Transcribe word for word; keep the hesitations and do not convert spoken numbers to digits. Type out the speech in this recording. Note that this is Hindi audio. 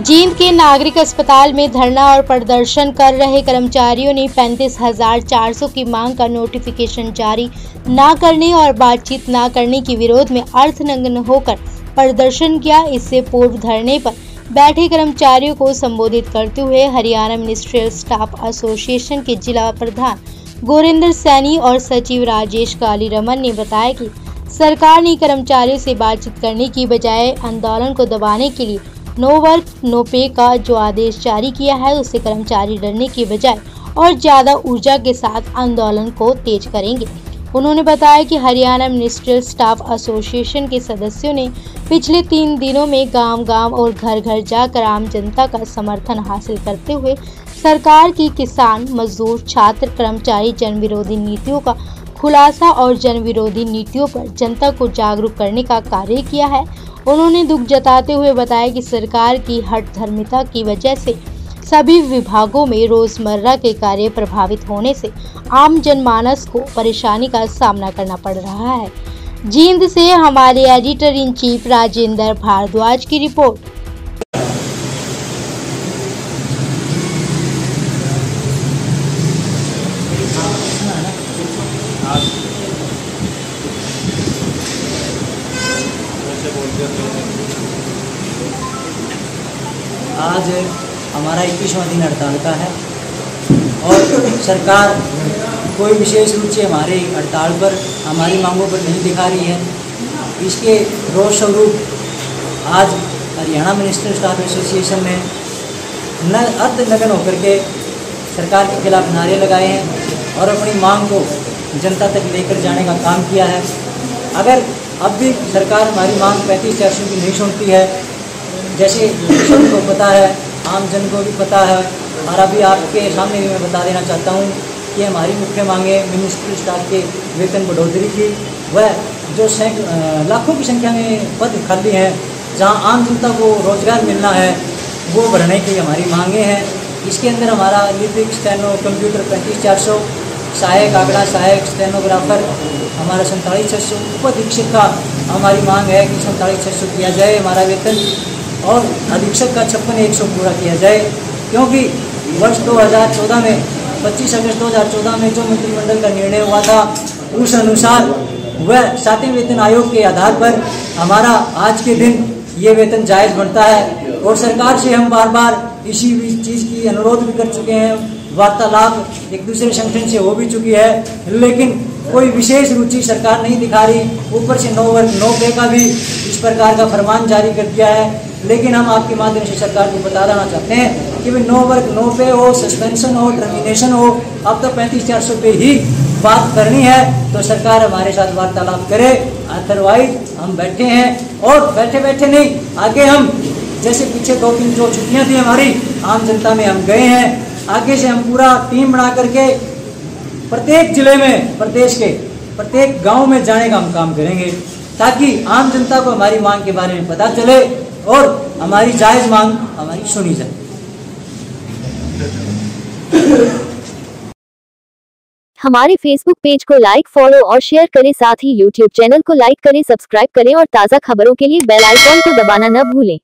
जींद के नागरिक अस्पताल में धरना और प्रदर्शन कर रहे कर्मचारियों ने पैंतीस हजार चार सौ की मांग का नोटिफिकेशन जारी न करने और बातचीत न करने के विरोध में अर्थनग्न होकर प्रदर्शन किया। इससे पूर्व धरने पर बैठे कर्मचारियों को संबोधित करते हुए हरियाणा मिनिस्ट्रियल स्टाफ एसोसिएशन के जिला प्रधान गोरेंद्र सैनी और सचिव राजेश कालीरमन ने बताया कि सरकार ने कर्मचारियों से बातचीत करने की बजाय आंदोलन को दबाने के लिए नो वर्क नो पे का जो आदेश जारी किया है, उससे कर्मचारी डरने की बजाय और ज्यादा ऊर्जा के साथ आंदोलन को तेज करेंगे। उन्होंने बताया कि हरियाणा मिनिस्ट्रियल स्टाफ एसोसिएशन के सदस्यों ने पिछले तीन दिनों में गांव-गांव और घर-घर जाकर आम जनता का समर्थन हासिल करते हुए सरकार की किसान, मजदूर, छात्र, कर्मचारी जन विरोधी नीतियों का खुलासा और जन विरोधी नीतियों पर जनता को जागरूक करने का कार्य किया है। उन्होंने दुख जताते हुए बताया कि सरकार की हठधर्मिता की वजह से सभी विभागों में रोजमर्रा के कार्य प्रभावित होने से आम जनमानस को परेशानी का सामना करना पड़ रहा है। जींद से हमारे editor in chief Rajendra Bhardwaj की रिपोर्ट। आज हमारा इक्कीसवां दिन हड़ताल का है और सरकार कोई विशेष रूप से हमारी हड़ताल पर हमारी मांगों पर नहीं दिखा रही है। इसके रोष स्वरूप आज हरियाणा मिनिस्ट्रियल स्टाफ एसोसिएशन ने न अर्धनग्न होकर के सरकार के खिलाफ नारे लगाए हैं और अपनी मांग को जनता तक लेकर जाने का काम किया है। अगर अब भी सरकार हमारी मांग पैंतीस चार सौ की नहीं सुनती है, जैसे सबको पता है, आम जन को भी पता है, और अभी आपके सामने भी मैं बता देना चाहता हूँ कि हमारी मुख्य मांगे मिनिस्ट्रियल स्टाफ के वेतन बढ़ोतरी की, वह जो सैंक लाखों की संख्या में पद खाली हैं, जहाँ आम जनता को रोजगार मिलना है, वो भरने की हमारी मांगे हैं। इसके अंदर हमारा लिपिक, स्टेनो, कंप्यूटर पैंतीस चार सौ, सहायक आंकड़ा, सहायक स्टेनोग्राफर हमारा सैंतालीस छः सौ, उप अधीक्षक का हमारी मांग है कि सैंतालीस छः सौ किया जाए हमारा वेतन, और अधीक्षक का छप्पन एक सौ पूरा किया जाए, क्योंकि वर्ष दो हज़ार चौदह में पच्चीस अगस्त दो हज़ार चौदह में जो मंत्रिमंडल का निर्णय हुआ था, उस अनुसार वह सातवें वेतन आयोग के आधार पर हमारा आज के दिन ये वेतन जायज़ बनता है। और सरकार से हम बार बार इसी चीज़ की अनुरोध भी कर चुके हैं, वार्तालाप एक दूसरे संगठन से हो भी चुकी है, लेकिन कोई विशेष रुचि सरकार नहीं दिखा रही। ऊपर से नो वर्क नो पे का भी इस प्रकार का फरमान जारी कर दिया है। लेकिन हम आपके माध्यम से सरकार को बता देना चाहते हैं कि भाई नो वर्क नो पे हो, सस्पेंशन हो, टर्मिनेशन हो, अब तो पैंतीस चार सौ पे ही बात करनी है तो सरकार हमारे साथ वार्तालाप करे। अदरवाइज हम बैठे हैं और बैठे बैठे नहीं, आगे हम जैसे पीछे दो तीन जो छुट्टियां थी हमारी आम जनता में हम गए हैं, आगे से हम पूरा टीम बना करके प्रत्येक जिले में, प्रदेश के प्रत्येक गांव में जाने का हम काम करेंगे, ताकि आम जनता को हमारी मांग के बारे में पता चले और हमारी जायज मांग हमारी सुनी जाए। हमारे फेसबुक पेज को लाइक, फॉलो और शेयर करें, साथ ही यूट्यूब चैनल को लाइक करें, सब्सक्राइब करें और ताज़ा खबरों के लिए बेल आइकॉन को दबाना न भूलें।